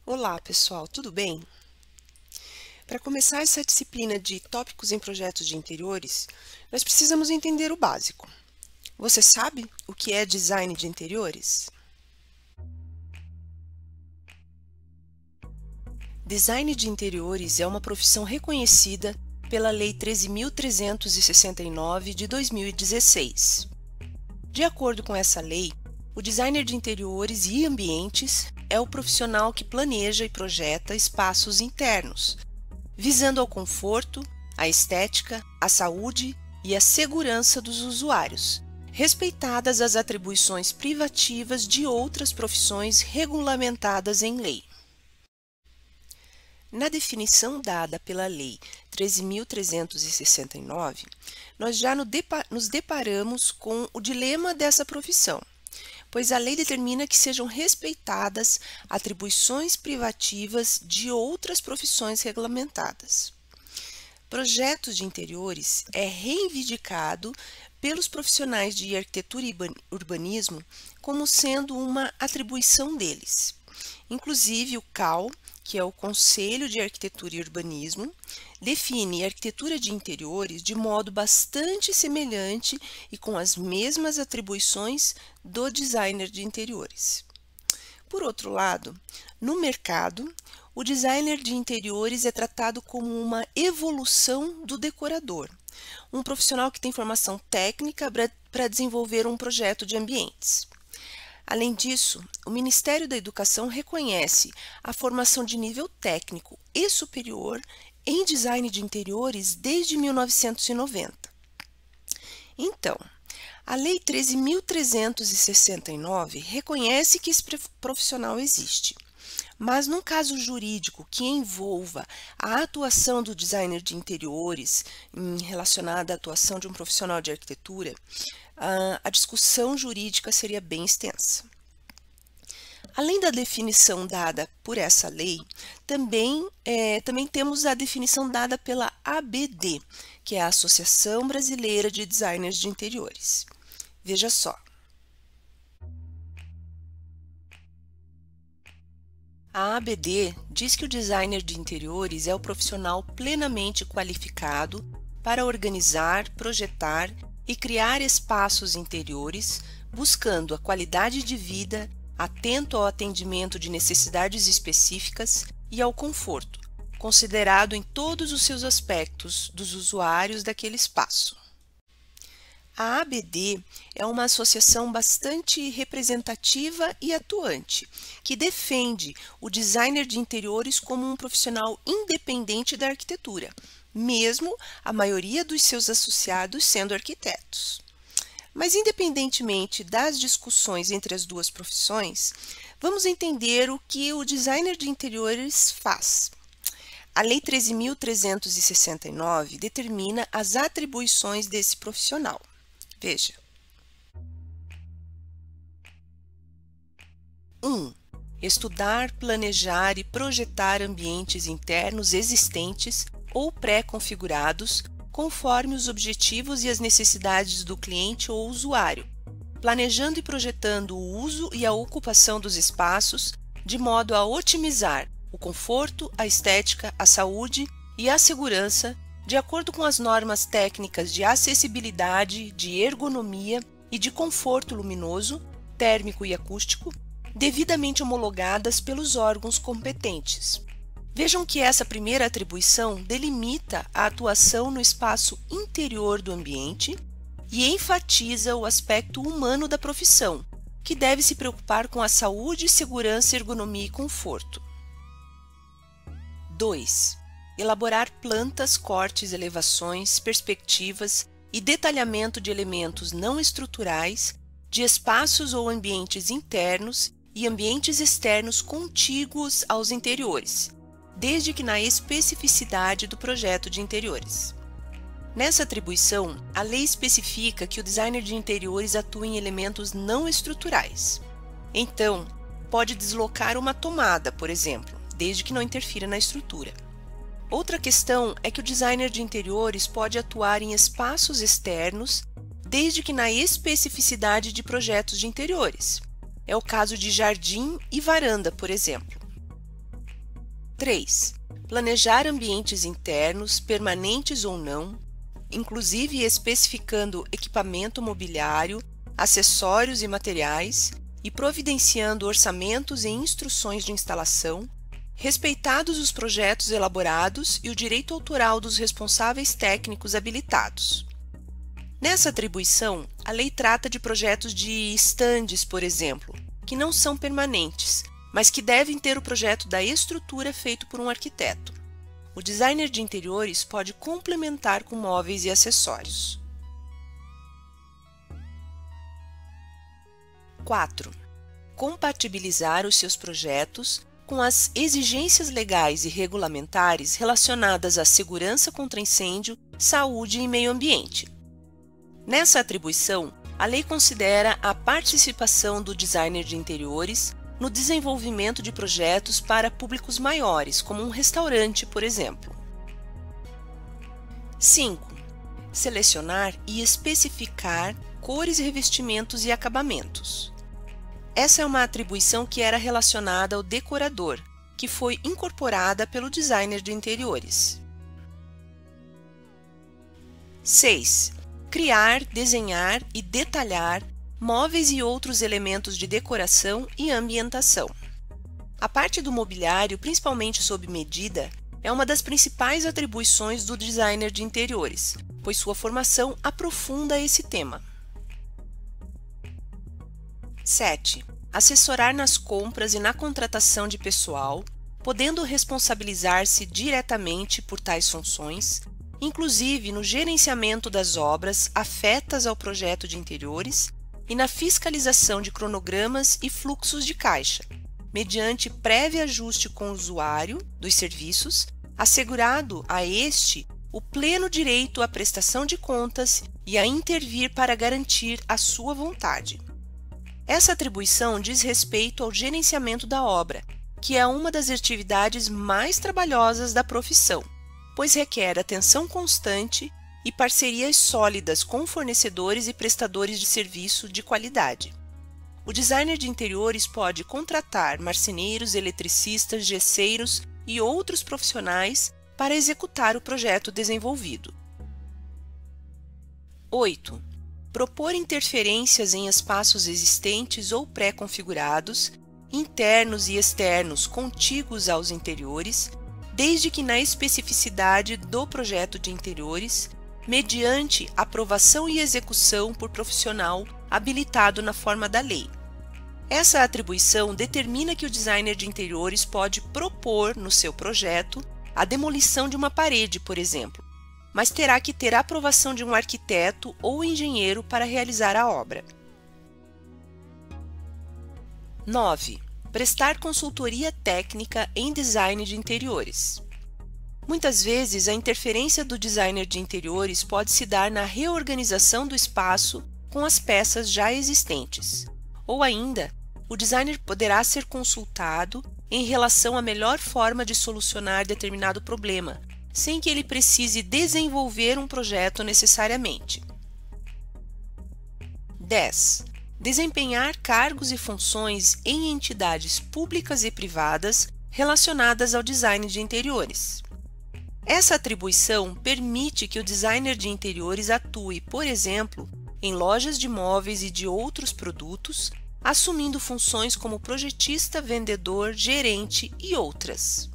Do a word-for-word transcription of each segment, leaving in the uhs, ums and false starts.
Olá, pessoal, tudo bem? Para começar essa disciplina de tópicos em projetos de interiores, nós precisamos entender o básico. Você sabe o que é design de interiores? Design de interiores é uma profissão reconhecida pela Lei treze mil trezentos e sessenta e nove de dois mil e dezesseis. De acordo com essa lei, o designer de interiores e ambientes é o profissional que planeja e projeta espaços internos, visando ao conforto, a estética, a saúde e a segurança dos usuários, respeitadas as atribuições privativas de outras profissões regulamentadas em lei. Na definição dada pela Lei treze mil trezentos e sessenta e nove, nós já nos deparamos com o dilema dessa profissão, pois a lei determina que sejam respeitadas atribuições privativas de outras profissões regulamentadas. Projetos de interiores é reivindicado pelos profissionais de arquitetura e urbanismo como sendo uma atribuição deles. Inclusive, o C A U, que é o Conselho de Arquitetura e Urbanismo, define arquitetura de interiores de modo bastante semelhante e com as mesmas atribuições do designer de interiores. Por outro lado, no mercado, o designer de interiores é tratado como uma evolução do decorador, um profissional que tem formação técnica para desenvolver um projeto de ambientes. Além disso, o Ministério da Educação reconhece a formação de nível técnico e superior em design de interiores desde mil novecentos e noventa. Então, a Lei treze mil trezentos e sessenta e nove reconhece que esse profissional existe, mas num caso jurídico que envolva a atuação do designer de interiores relacionada à atuação de um profissional de arquitetura, a discussão jurídica seria bem extensa. Além da definição dada por essa lei, também, é, também temos a definição dada pela A B D, que é a Associação Brasileira de Designers de Interiores. Veja só. A A B D diz que o designer de interiores é o profissional plenamente qualificado para organizar, projetar e criar espaços interiores, buscando a qualidade de vida, atento ao atendimento de necessidades específicas e ao conforto, considerado em todos os seus aspectos dos usuários daquele espaço. A A B D é uma associação bastante representativa e atuante, que defende o designer de interiores como um profissional independente da arquitetura, mesmo a maioria dos seus associados sendo arquitetos. Mas, independentemente das discussões entre as duas profissões, vamos entender o que o designer de interiores faz. A Lei treze mil trezentos e sessenta e nove determina as atribuições desse profissional. Veja. um. Estudar, planejar e projetar ambientes internos existentes ou pré-configurados conforme os objetivos e as necessidades do cliente ou usuário, planejando e projetando o uso e a ocupação dos espaços de modo a otimizar o conforto, a estética, a saúde e a segurança de acordo com as normas técnicas de acessibilidade, de ergonomia e de conforto luminoso, térmico e acústico, devidamente homologadas pelos órgãos competentes. Vejam que essa primeira atribuição delimita a atuação no espaço interior do ambiente e enfatiza o aspecto humano da profissão, que deve se preocupar com a saúde, segurança, ergonomia e conforto. dois. Elaborar plantas, cortes, elevações, perspectivas e detalhamento de elementos não estruturais, de espaços ou ambientes internos e ambientes externos contíguos aos interiores, desde que na especificidade do projeto de interiores. Nessa atribuição, a lei especifica que o designer de interiores atua em elementos não estruturais. Então, pode deslocar uma tomada, por exemplo, desde que não interfira na estrutura. Outra questão é que o designer de interiores pode atuar em espaços externos, desde que na especificidade de projetos de interiores. É o caso de jardim e varanda, por exemplo. três. Planejar ambientes internos, permanentes ou não, inclusive especificando equipamento mobiliário, acessórios e materiais, e providenciando orçamentos e instruções de instalação, respeitados os projetos elaborados e o direito autoral dos responsáveis técnicos habilitados. Nessa atribuição, a lei trata de projetos de estandes, por exemplo, que não são permanentes, mas que devem ter o projeto da estrutura feito por um arquiteto. O designer de interiores pode complementar com móveis e acessórios. quatro. Compatibilizar os seus projetos com as exigências legais e regulamentares relacionadas à segurança contra incêndio, saúde e meio ambiente. Nessa atribuição, a lei considera a participação do designer de interiores no desenvolvimento de projetos para públicos maiores, como um restaurante, por exemplo. cinco. Selecionar e especificar cores, revestimentos e acabamentos. Essa é uma atribuição que era relacionada ao decorador, que foi incorporada pelo designer de interiores. seis. Criar, desenhar e detalhar móveis e outros elementos de decoração e ambientação. A parte do mobiliário, principalmente sob medida, é uma das principais atribuições do designer de interiores, pois sua formação aprofunda esse tema. sete. Assessorar nas compras e na contratação de pessoal, podendo responsabilizar-se diretamente por tais funções, inclusive no gerenciamento das obras afetas ao projeto de interiores e na fiscalização de cronogramas e fluxos de caixa, mediante prévio ajuste com o usuário dos serviços, assegurado a este o pleno direito à prestação de contas e a intervir para garantir a sua vontade. Essa atribuição diz respeito ao gerenciamento da obra, que é uma das atividades mais trabalhosas da profissão, pois requer atenção constante e parcerias sólidas com fornecedores e prestadores de serviço de qualidade. O designer de interiores pode contratar marceneiros, eletricistas, gesseiros e outros profissionais para executar o projeto desenvolvido. oito. Propor interferências em espaços existentes ou pré-configurados, internos e externos contíguos aos interiores, desde que na especificidade do projeto de interiores, mediante aprovação e execução por profissional habilitado na forma da lei. Essa atribuição determina que o designer de interiores pode propor no seu projeto a demolição de uma parede, por exemplo, mas terá que ter a aprovação de um arquiteto ou engenheiro para realizar a obra. nove. Prestar consultoria técnica em design de interiores. Muitas vezes, a interferência do designer de interiores pode se dar na reorganização do espaço com as peças já existentes, ou ainda, o designer poderá ser consultado em relação à melhor forma de solucionar determinado problema, sem que ele precise desenvolver um projeto necessariamente. dez. Desempenhar cargos e funções em entidades públicas e privadas relacionadas ao design de interiores. Essa atribuição permite que o designer de interiores atue, por exemplo, em lojas de móveis e de outros produtos, assumindo funções como projetista, vendedor, gerente e outras.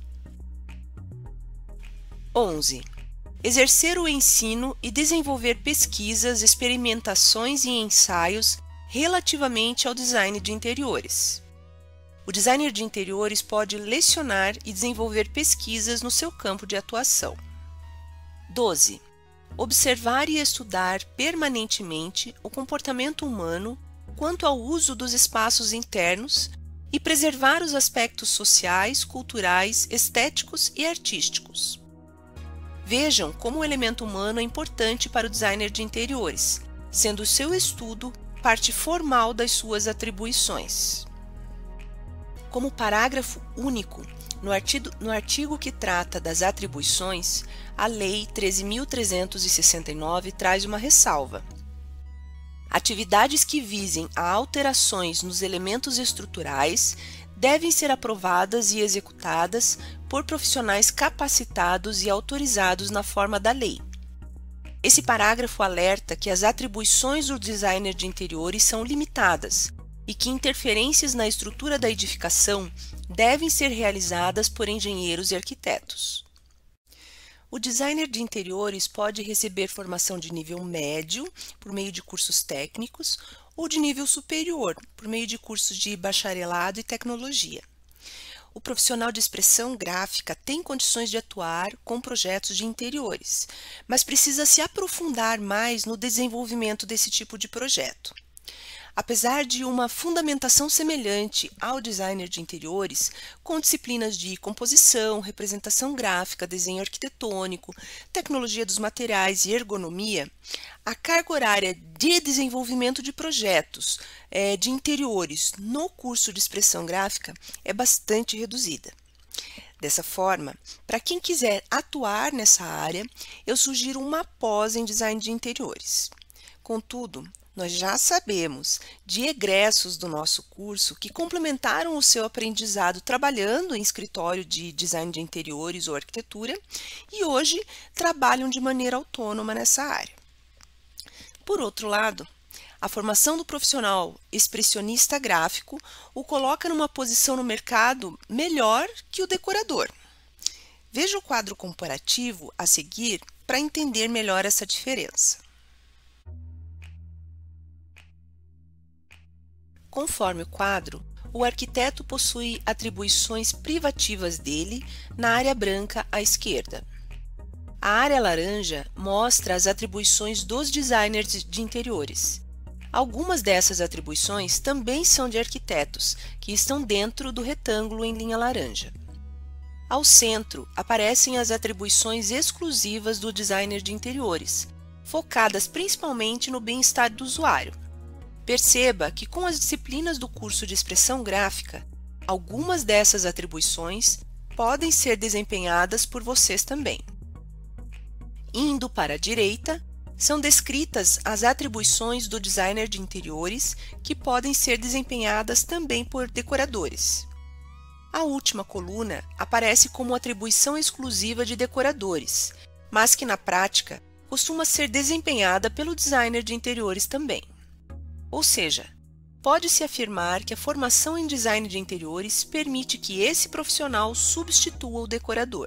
onze. Exercer o ensino e desenvolver pesquisas, experimentações e ensaios relativamente ao design de interiores. O designer de interiores pode lecionar e desenvolver pesquisas no seu campo de atuação. doze. Observar e estudar permanentemente o comportamento humano quanto ao uso dos espaços internos e preservar os aspectos sociais, culturais, estéticos e artísticos. Vejam como o elemento humano é importante para o designer de interiores, sendo o seu estudo parte formal das suas atribuições. Como parágrafo único, no artigo, no artigo que trata das atribuições, a Lei treze mil trezentos e sessenta e nove traz uma ressalva. Atividades que visem a alterações nos elementos estruturais devem ser aprovadas e executadas por profissionais capacitados e autorizados na forma da lei. Esse parágrafo alerta que as atribuições do designer de interiores são limitadas e que interferências na estrutura da edificação devem ser realizadas por engenheiros e arquitetos. O designer de interiores pode receber formação de nível médio, por meio de cursos técnicos, ou de nível superior, por meio de cursos de bacharelado e tecnologia. O profissional de expressão gráfica tem condições de atuar com projetos de interiores, mas precisa se aprofundar mais no desenvolvimento desse tipo de projeto. Apesar de uma fundamentação semelhante ao designer de interiores, com disciplinas de composição, representação gráfica, desenho arquitetônico, tecnologia dos materiais e ergonomia, a carga horária de desenvolvimento de projetos é, de interiores no curso de expressão gráfica é bastante reduzida. Dessa forma, para quem quiser atuar nessa área, eu sugiro uma pós em design de interiores. Contudo, nós já sabemos de egressos do nosso curso que complementaram o seu aprendizado trabalhando em escritório de design de interiores ou arquitetura e hoje trabalham de maneira autônoma nessa área. Por outro lado, a formação do profissional expressionista gráfico o coloca numa posição no mercado melhor que o decorador. Veja o quadro comparativo a seguir para entender melhor essa diferença. Conforme o quadro, o arquiteto possui atribuições privativas dele na área branca à esquerda. A área laranja mostra as atribuições dos designers de interiores. Algumas dessas atribuições também são de arquitetos, que estão dentro do retângulo em linha laranja. Ao centro, aparecem as atribuições exclusivas do designer de interiores, focadas principalmente no bem-estar do usuário. Perceba que com as disciplinas do curso de expressão gráfica, algumas dessas atribuições podem ser desempenhadas por vocês também. Indo para a direita, são descritas as atribuições do designer de interiores que podem ser desempenhadas também por decoradores. A última coluna aparece como atribuição exclusiva de decoradores, mas que na prática costuma ser desempenhada pelo designer de interiores também. Ou seja, pode-se afirmar que a formação em design de interiores permite que esse profissional substitua o decorador.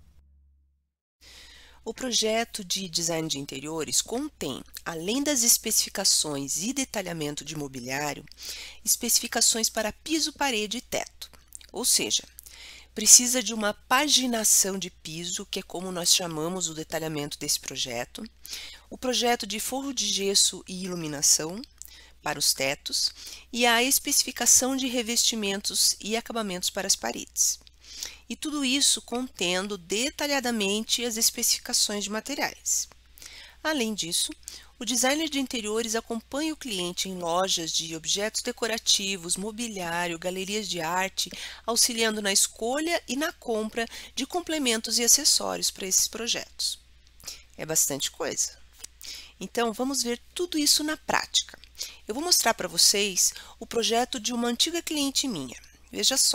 O projeto de design de interiores contém, além das especificações e detalhamento de mobiliário, especificações para piso, parede e teto. Ou seja, precisa de uma paginação de piso, que é como nós chamamos o detalhamento desse projeto, o projeto de forro de gesso e iluminação, para os tetos e a especificação de revestimentos e acabamentos para as paredes. E tudo isso contendo detalhadamente as especificações de materiais. Além disso, o designer de interiores acompanha o cliente em lojas de objetos decorativos, mobiliário, galerias de arte, auxiliando na escolha e na compra de complementos e acessórios para esses projetos. É bastante coisa. Então, vamos ver tudo isso na prática. Eu vou mostrar para vocês o projeto de uma antiga cliente minha. Veja só.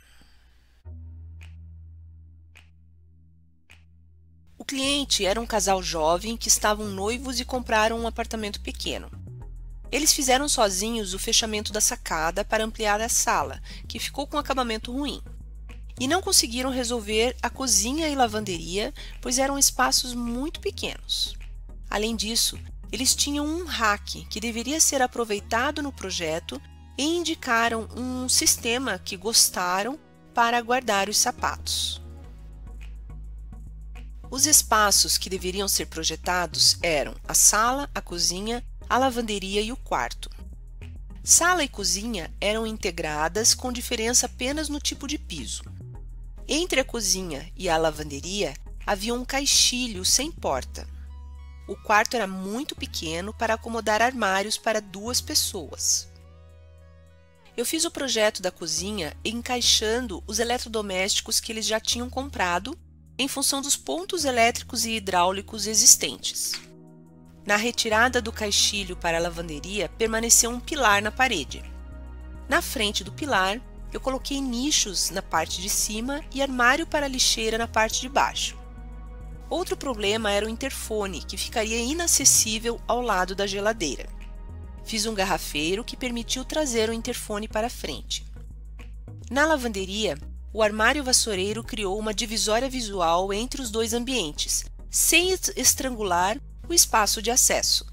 O cliente era um casal jovem que estavam noivos e compraram um apartamento pequeno. Eles fizeram sozinhos o fechamento da sacada para ampliar a sala, que ficou com acabamento ruim. E não conseguiram resolver a cozinha e lavanderia, pois eram espaços muito pequenos. Além disso, eles tinham um rack que deveria ser aproveitado no projeto e indicaram um sistema que gostaram para guardar os sapatos. Os espaços que deveriam ser projetados eram a sala, a cozinha, a lavanderia e o quarto. Sala e cozinha eram integradas com diferença apenas no tipo de piso. Entre a cozinha e a lavanderia havia um caixilho sem porta. O quarto era muito pequeno para acomodar armários para duas pessoas. Eu fiz o projeto da cozinha encaixando os eletrodomésticos que eles já tinham comprado em função dos pontos elétricos e hidráulicos existentes. Na retirada do caixilho para a lavanderia permaneceu um pilar na parede. Na frente do pilar eu coloquei nichos na parte de cima e armário para lixeira na parte de baixo. Outro problema era o interfone, que ficaria inacessível ao lado da geladeira. Fiz um garrafeiro que permitiu trazer o interfone para frente. Na lavanderia, o armário vassoureiro criou uma divisória visual entre os dois ambientes, sem estrangular o espaço de acesso.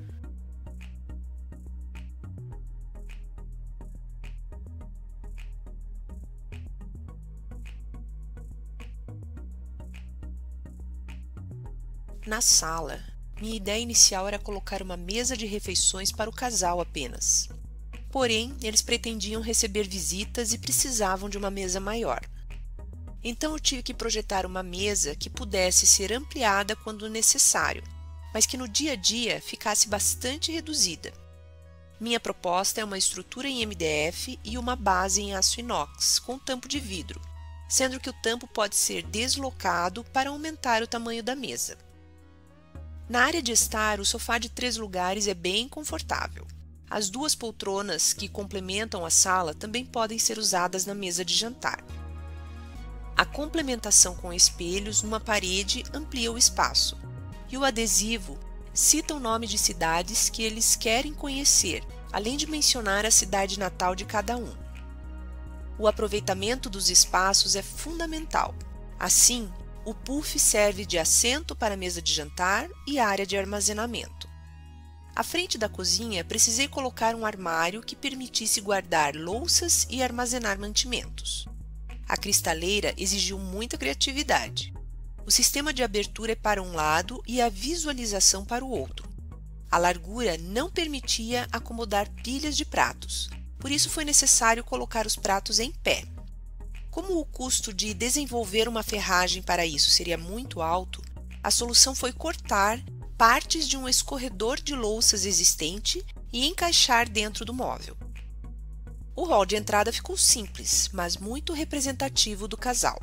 Na sala, minha ideia inicial era colocar uma mesa de refeições para o casal apenas. Porém, eles pretendiam receber visitas e precisavam de uma mesa maior. Então eu tive que projetar uma mesa que pudesse ser ampliada quando necessário, mas que no dia a dia ficasse bastante reduzida. Minha proposta é uma estrutura em M D F e uma base em aço inox, com tampo de vidro, sendo que o tampo pode ser deslocado para aumentar o tamanho da mesa. Na área de estar, o sofá de três lugares é bem confortável. As duas poltronas que complementam a sala também podem ser usadas na mesa de jantar. A complementação com espelhos numa parede amplia o espaço, e o adesivo cita o nome de cidades que eles querem conhecer, além de mencionar a cidade natal de cada um. O aproveitamento dos espaços é fundamental. Assim, o puff serve de assento para a mesa de jantar e área de armazenamento. À frente da cozinha, precisei colocar um armário que permitisse guardar louças e armazenar mantimentos. A cristaleira exigiu muita criatividade. O sistema de abertura é para um lado e a visualização para o outro. A largura não permitia acomodar pilhas de pratos, por isso foi necessário colocar os pratos em pé. Como o custo de desenvolver uma ferragem para isso seria muito alto, a solução foi cortar partes de um escorredor de louças existente e encaixar dentro do móvel. O hall de entrada ficou simples, mas muito representativo do casal.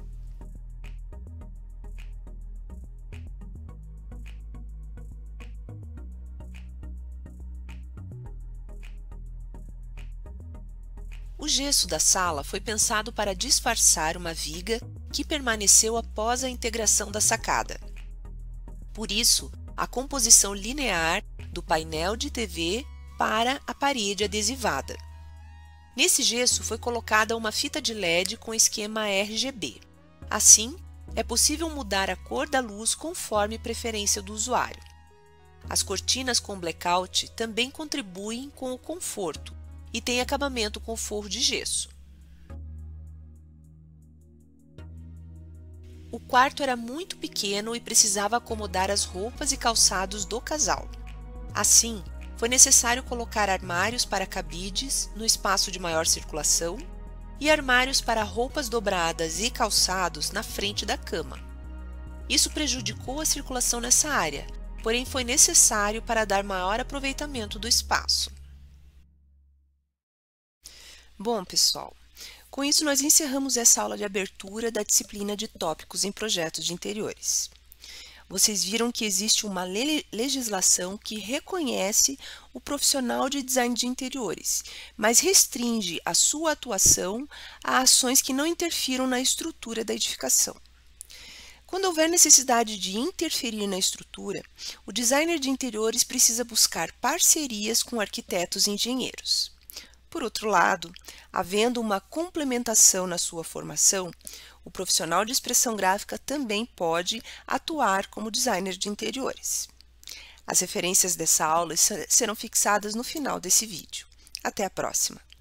O gesso da sala foi pensado para disfarçar uma viga que permaneceu após a integração da sacada. Por isso, a composição linear do painel de T V para a parede adesivada. Nesse gesso foi colocada uma fita de L E D com esquema R G B. Assim, é possível mudar a cor da luz conforme preferência do usuário. As cortinas com blackout também contribuem com o conforto e tem acabamento com forro de gesso. O quarto era muito pequeno e precisava acomodar as roupas e calçados do casal. Assim, foi necessário colocar armários para cabides no espaço de maior circulação e armários para roupas dobradas e calçados na frente da cama. Isso prejudicou a circulação nessa área, porém foi necessário para dar maior aproveitamento do espaço. Bom, pessoal, com isso nós encerramos essa aula de abertura da disciplina de tópicos em projetos de interiores. Vocês viram que existe uma le- legislação que reconhece o profissional de design de interiores, mas restringe a sua atuação a ações que não interfiram na estrutura da edificação. Quando houver necessidade de interferir na estrutura, o designer de interiores precisa buscar parcerias com arquitetos e engenheiros. Por outro lado, havendo uma complementação na sua formação, o profissional de expressão gráfica também pode atuar como designer de interiores. As referências dessa aula serão fixadas no final desse vídeo. Até a próxima!